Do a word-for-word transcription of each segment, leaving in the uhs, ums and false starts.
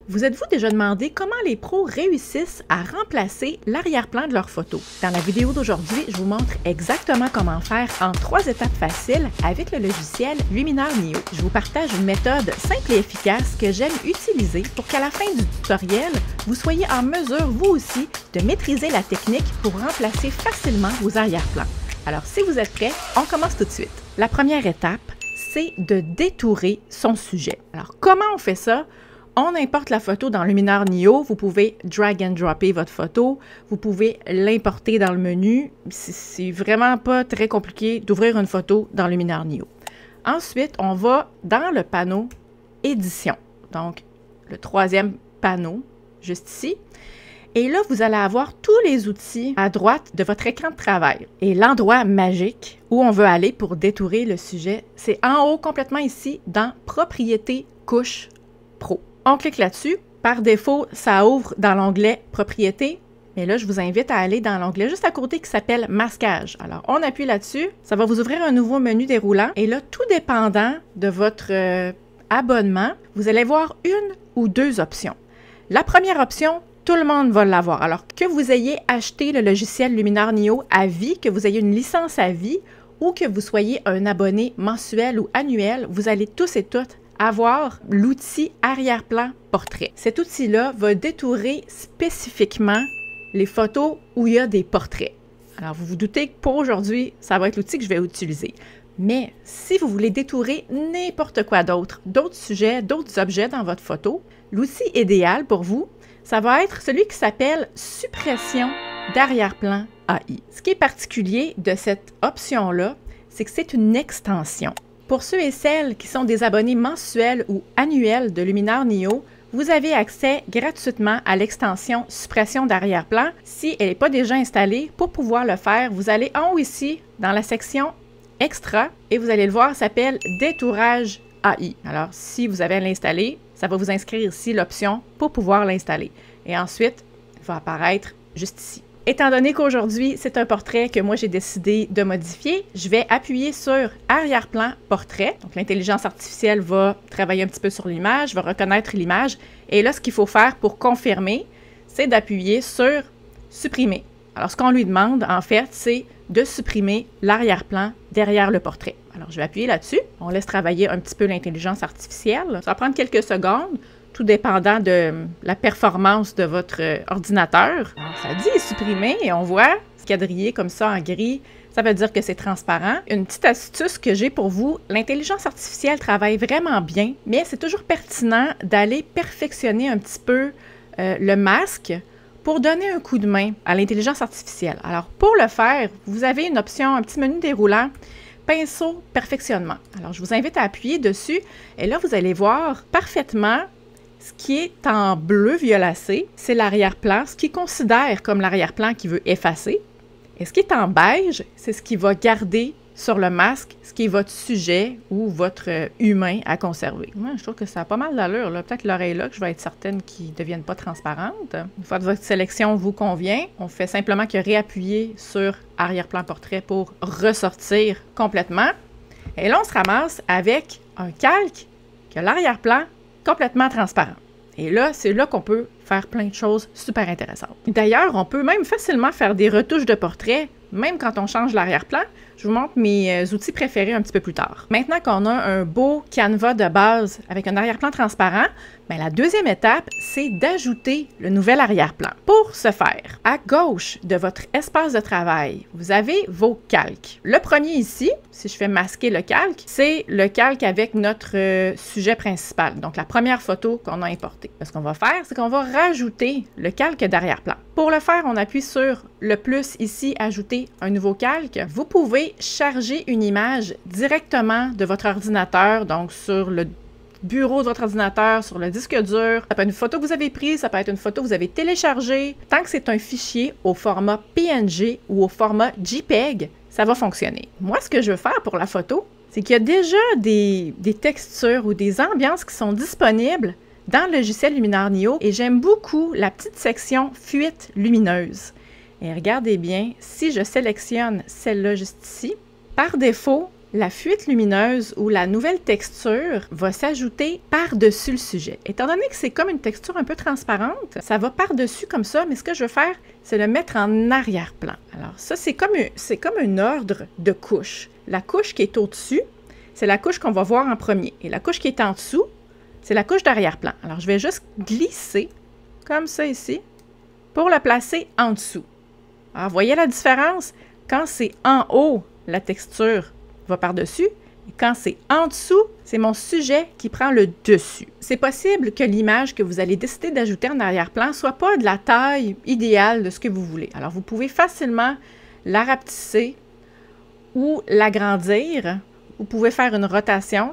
Vous êtes-vous déjà demandé comment les pros réussissent à remplacer l'arrière-plan de leurs photos? Dans la vidéo d'aujourd'hui, je vous montre exactement comment faire en trois étapes faciles avec le logiciel Luminar Neo. Je vous partage une méthode simple et efficace que j'aime utiliser pour qu'à la fin du tutoriel, vous soyez en mesure, vous aussi, de maîtriser la technique pour remplacer facilement vos arrière-plans. Alors, si vous êtes prêts, on commence tout de suite. La première étape, c'est de détourer son sujet. Alors, comment on fait ça? On importe la photo dans Luminar Neo. Vous pouvez drag and dropper votre photo. Vous pouvez l'importer dans le menu. C'est vraiment pas très compliqué d'ouvrir une photo dans Luminar Neo. Ensuite, on va dans le panneau Édition. Donc, le troisième panneau, juste ici. Et là, vous allez avoir tous les outils à droite de votre écran de travail. Et l'endroit magique où on veut aller pour détourer le sujet, c'est en haut, complètement ici, dans Propriétés couche pro. On clique là-dessus. Par défaut, ça ouvre dans l'onglet Propriétés. Mais là, je vous invite à aller dans l'onglet juste à côté qui s'appelle Masquage. Alors, on appuie là-dessus. Ça va vous ouvrir un nouveau menu déroulant. Et là, tout dépendant de votre euh, abonnement, vous allez voir une ou deux options. La première option, tout le monde va l'avoir. Alors, que vous ayez acheté le logiciel Luminar Neo à vie, que vous ayez une licence à vie ou que vous soyez un abonné mensuel ou annuel, vous allez tous et toutes avoir l'outil arrière-plan portrait. Cet outil-là va détourer spécifiquement les photos où il y a des portraits. Alors, vous vous doutez que pour aujourd'hui, ça va être l'outil que je vais utiliser. Mais si vous voulez détourer n'importe quoi d'autre, d'autres sujets, d'autres objets dans votre photo, l'outil idéal pour vous, ça va être celui qui s'appelle Suppression d'arrière-plan A I. Ce qui est particulier de cette option-là, c'est que c'est une extension. Pour ceux et celles qui sont des abonnés mensuels ou annuels de Luminar Neo, vous avez accès gratuitement à l'extension Suppression d'arrière-plan. Si elle n'est pas déjà installée, pour pouvoir le faire, vous allez en haut ici, dans la section Extra, et vous allez le voir, ça s'appelle Détourage A I. Alors, si vous avez à l'installer, ça va vous inscrire ici l'option pour pouvoir l'installer. Et ensuite, il va apparaître juste ici. Étant donné qu'aujourd'hui, c'est un portrait que moi, j'ai décidé de modifier, je vais appuyer sur Arrière-plan portrait. Donc, l'intelligence artificielle va travailler un petit peu sur l'image, va reconnaître l'image. Et là, ce qu'il faut faire pour confirmer, c'est d'appuyer sur Supprimer. Alors, ce qu'on lui demande, en fait, c'est de supprimer l'arrière-plan derrière le portrait. Alors, je vais appuyer là-dessus. On laisse travailler un petit peu l'intelligence artificielle. Ça va prendre quelques secondes, tout dépendant de la performance de votre ordinateur. Alors, ça dit supprimer et on voit quadrillé comme ça en gris. Ça veut dire que c'est transparent. Une petite astuce que j'ai pour vous, l'intelligence artificielle travaille vraiment bien, mais c'est toujours pertinent d'aller perfectionner un petit peu euh, le masque pour donner un coup de main à l'intelligence artificielle. Alors, pour le faire, vous avez une option, un petit menu déroulant, pinceau perfectionnement. Alors, je vous invite à appuyer dessus et là, vous allez voir parfaitement ce qui est en bleu violacé, c'est l'arrière-plan, ce qu'il considère comme l'arrière-plan qu'il veut effacer. Et ce qui est en beige, c'est ce qu'il va garder sur le masque, ce qui est votre sujet ou votre humain à conserver. Moi, je trouve que ça a pas mal d'allure. Peut-être l'oreille là, que je vais être certaine qu'ils ne deviennent pas transparentes. Une fois que votre sélection vous convient, on fait simplement que réappuyer sur arrière-plan portrait pour ressortir complètement. Et là, on se ramasse avec un calque qui a l'arrière-plan complètement transparent. Et là, c'est là qu'on peut faire plein de choses super intéressantes. D'ailleurs, on peut même facilement faire des retouches de portrait, même quand on change l'arrière-plan. Je vous montre mes outils préférés un petit peu plus tard. Maintenant qu'on a un beau canevas de base avec un arrière-plan transparent, bien, la deuxième étape, c'est d'ajouter le nouvel arrière-plan. Pour ce faire, à gauche de votre espace de travail, vous avez vos calques. Le premier ici, si je fais masquer le calque, c'est le calque avec notre euh, sujet principal, donc la première photo qu'on a importée. Ce qu'on va faire, c'est qu'on va rajouter le calque d'arrière-plan. Pour le faire, on appuie sur le plus ici, ajouter un nouveau calque. Vous pouvez charger une image directement de votre ordinateur, donc sur le bureau de votre ordinateur, sur le disque dur. Ça peut être une photo que vous avez prise, ça peut être une photo que vous avez téléchargée. Tant que c'est un fichier au format P N G ou au format JPEG, ça va fonctionner. Moi, ce que je veux faire pour la photo, c'est qu'il y a déjà des, des textures ou des ambiances qui sont disponibles dans le logiciel Luminar Neo et j'aime beaucoup la petite section fuite lumineuse. Et regardez bien, si je sélectionne celle-là juste ici, par défaut, la fuite lumineuse ou la nouvelle texture va s'ajouter par-dessus le sujet. Étant donné que c'est comme une texture un peu transparente, ça va par-dessus comme ça, mais ce que je veux faire, c'est le mettre en arrière-plan. Alors ça, c'est comme, c'est comme un ordre de couches. La couche qui est au-dessus, c'est la couche qu'on va voir en premier. Et la couche qui est en dessous, c'est la couche d'arrière-plan. Alors je vais juste glisser, comme ça ici, pour la placer en dessous. Alors, voyez la différence? Quand c'est en haut, la texture va par-dessus. Et quand c'est en dessous, c'est mon sujet qui prend le dessus. C'est possible que l'image que vous allez décider d'ajouter en arrière-plan ne soit pas de la taille idéale de ce que vous voulez. Alors, vous pouvez facilement la rapetisser ou l'agrandir. Vous pouvez faire une rotation.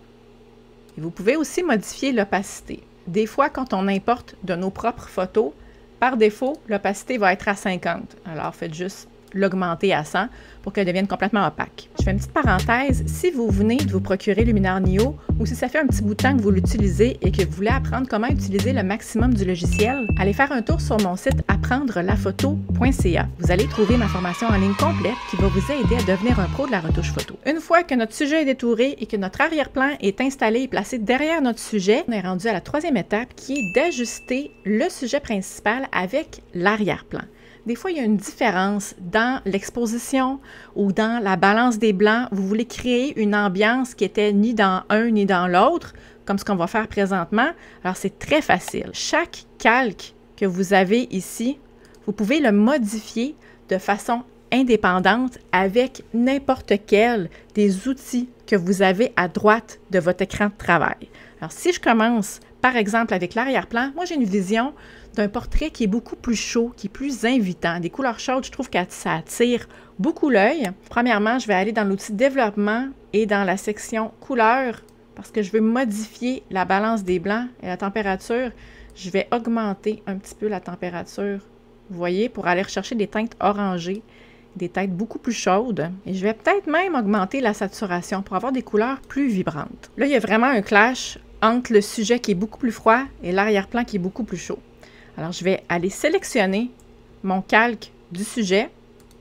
Et vous pouvez aussi modifier l'opacité. Des fois, quand on importe de nos propres photos, par défaut, l'opacité va être à cinquante. Alors, faites juste l'augmenter à cent pour qu'elle devienne complètement opaque. Je fais une petite parenthèse. Si vous venez de vous procurer Luminar Neo ou si ça fait un petit bout de temps que vous l'utilisez et que vous voulez apprendre comment utiliser le maximum du logiciel, allez faire un tour sur mon site apprendre la photo point c a. Vous allez trouver ma formation en ligne complète qui va vous aider à devenir un pro de la retouche photo. Une fois que notre sujet est détouré et que notre arrière-plan est installé et placé derrière notre sujet, on est rendu à la troisième étape qui est d'ajuster le sujet principal avec l'arrière-plan. Des fois, il y a une différence dans l'exposition ou dans la balance des blancs. Vous voulez créer une ambiance qui était ni dans un ni dans l'autre, comme ce qu'on va faire présentement. Alors, c'est très facile. Chaque calque que vous avez ici, vous pouvez le modifier de façon indépendante avec n'importe quel des outils que vous avez à droite de votre écran de travail. Alors, si je commence, par exemple, avec l'arrière-plan, moi, j'ai une vision d'un portrait qui est beaucoup plus chaud, qui est plus invitant. Des couleurs chaudes, je trouve que ça attire beaucoup l'œil. Premièrement, je vais aller dans l'outil développement et dans la section couleurs parce que je veux modifier la balance des blancs et la température. Je vais augmenter un petit peu la température, vous voyez, pour aller rechercher des teintes orangées, des teintes beaucoup plus chaudes. Et je vais peut-être même augmenter la saturation pour avoir des couleurs plus vibrantes. Là, il y a vraiment un clash entre le sujet qui est beaucoup plus froid et l'arrière-plan qui est beaucoup plus chaud. Alors, je vais aller sélectionner mon calque du sujet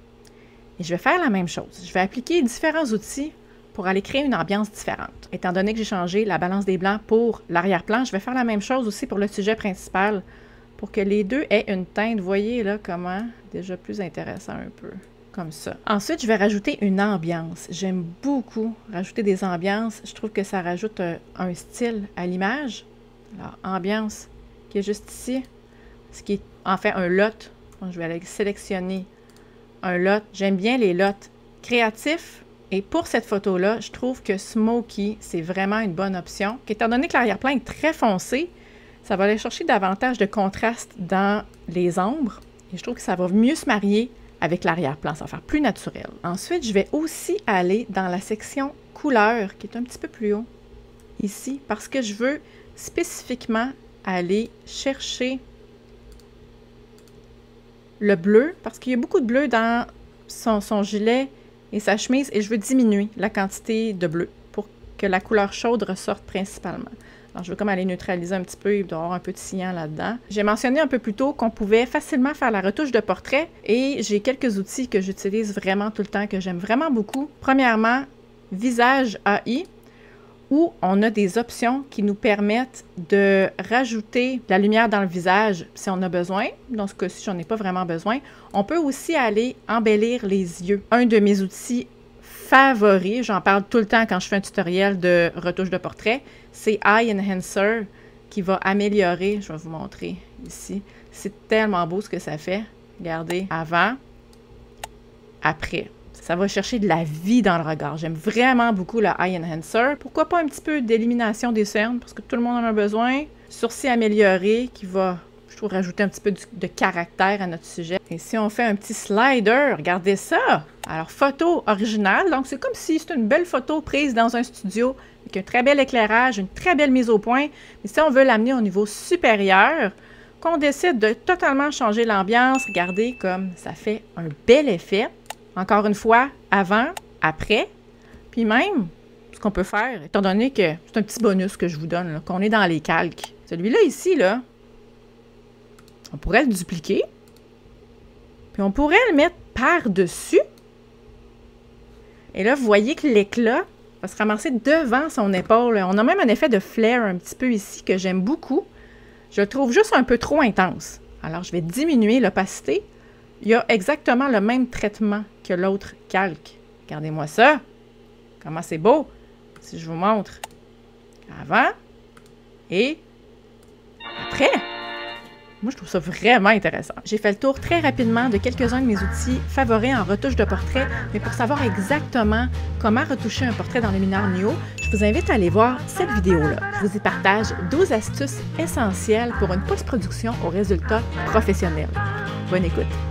et je vais faire la même chose. Je vais appliquer différents outils pour aller créer une ambiance différente. Étant donné que j'ai changé la balance des blancs pour l'arrière-plan, je vais faire la même chose aussi pour le sujet principal pour que les deux aient une teinte. Vous voyez là comment? Déjà plus intéressant un peu. Comme ça. Ensuite, je vais rajouter une ambiance. J'aime beaucoup rajouter des ambiances. Je trouve que ça rajoute un, un style à l'image. Alors, ambiance qui est juste ici. Ce qui est en fait un lot. Donc, je vais aller sélectionner un lot. J'aime bien les lots créatifs. Et pour cette photo-là, je trouve que Smoky, c'est vraiment une bonne option. Étant donné que l'arrière-plan est très foncé, ça va aller chercher davantage de contraste dans les ombres. Et je trouve que ça va mieux se marier avec l'arrière-plan. Ça va faire plus naturel. Ensuite, je vais aussi aller dans la section couleurs, qui est un petit peu plus haut, ici, parce que je veux spécifiquement aller chercher le bleu, parce qu'il y a beaucoup de bleu dans son, son gilet et sa chemise, et je veux diminuer la quantité de bleu pour que la couleur chaude ressorte principalement. Alors, je veux comme aller neutraliser un petit peu, il doit y avoir un peu de cyan là-dedans. J'ai mentionné un peu plus tôt qu'on pouvait facilement faire la retouche de portrait, et j'ai quelques outils que j'utilise vraiment tout le temps, que j'aime vraiment beaucoup. Premièrement, Visage A I, où on a des options qui nous permettent de rajouter de la lumière dans le visage si on a besoin. Dans ce cas-ci, j'en ai pas vraiment besoin. On peut aussi aller embellir les yeux. Un de mes outils favoris, j'en parle tout le temps quand je fais un tutoriel de retouche de portrait, c'est Eye Enhancer qui va améliorer, je vais vous montrer ici. C'est tellement beau ce que ça fait. Regardez, avant, après. Ça va chercher de la vie dans le regard. J'aime vraiment beaucoup le Eye Enhancer. Pourquoi pas un petit peu d'élimination des cernes, parce que tout le monde en a besoin. Sourcil amélioré, qui va, je trouve, rajouter un petit peu de caractère à notre sujet. Et si on fait un petit slider, regardez ça! Alors, photo originale. Donc, c'est comme si c'était une belle photo prise dans un studio, avec un très bel éclairage, une très belle mise au point. Mais si on veut l'amener au niveau supérieur, qu'on décide de totalement changer l'ambiance, regardez comme ça fait un bel effet. Encore une fois, avant, après, puis même, ce qu'on peut faire, étant donné que c'est un petit bonus que je vous donne, qu'on est dans les calques. Celui-là ici, là, on pourrait le dupliquer, puis on pourrait le mettre par-dessus, Et là, vous voyez que l'éclat va se ramasser devant son épaule. On a même un effet de flare un petit peu ici que j'aime beaucoup. Je le trouve juste un peu trop intense. Alors, je vais diminuer l'opacité. Il y a exactement le même traitement que l'autre calque. Regardez-moi ça. Comment c'est beau. Si je vous montre avant et après. Moi, je trouve ça vraiment intéressant. J'ai fait le tour très rapidement de quelques-uns de mes outils favoris en retouche de portrait, mais pour savoir exactement comment retoucher un portrait dans Luminar Neo, je vous invite à aller voir cette vidéo-là. Je vous y partage douze astuces essentielles pour une post-production au résultat professionnel. Bonne écoute!